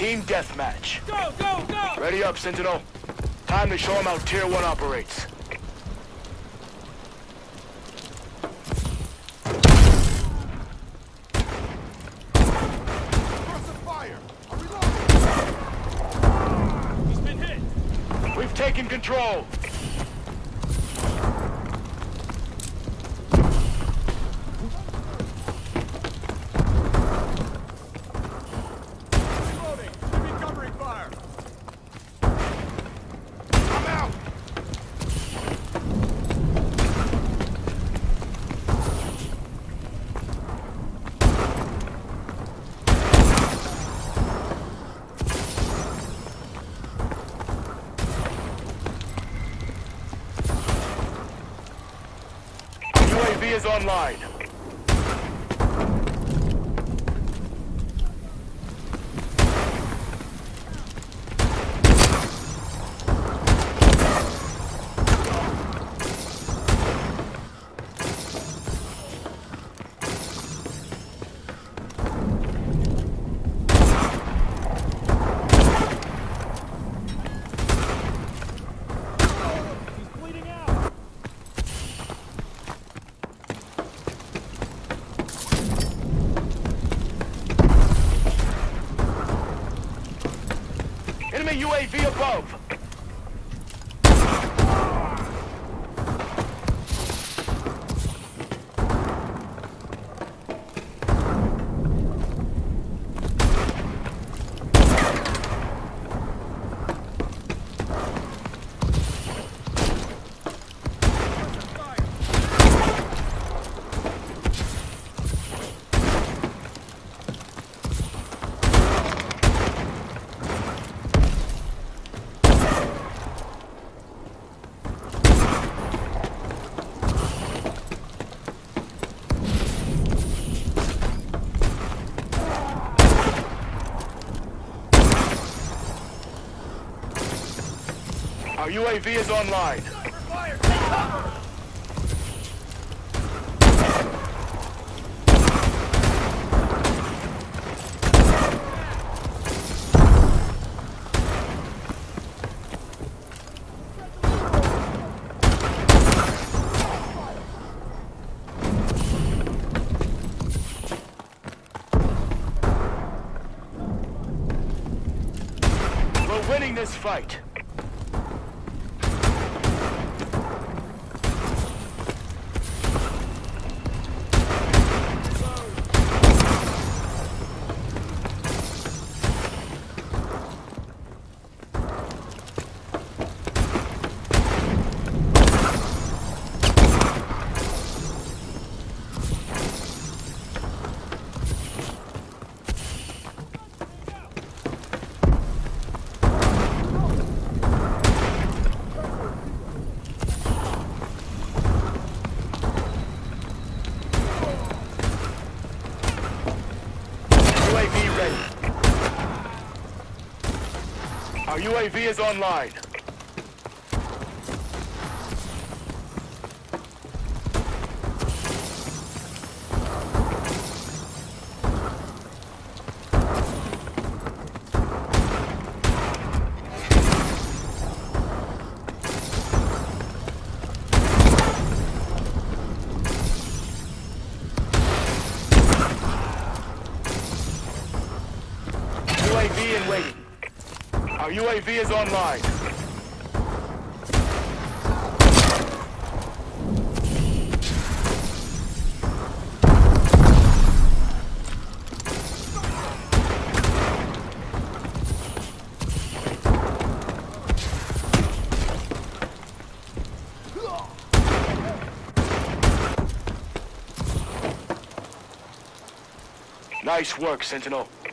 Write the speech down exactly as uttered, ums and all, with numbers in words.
Team deathmatch. Go, go, go! Ready up, Sentinel. Time to show them how Tier one operates. He's been hit! We've taken control. Reloading! Give me covering fire! I'm out. U A V is online. He's bleeding out! Enemy U A V above. Our U A V is online. Fire! Take cover! We're winning this fight. U A V ready. Our U A V is online. U A V in waiting. Our U A V is online. Nice work, Sentinel.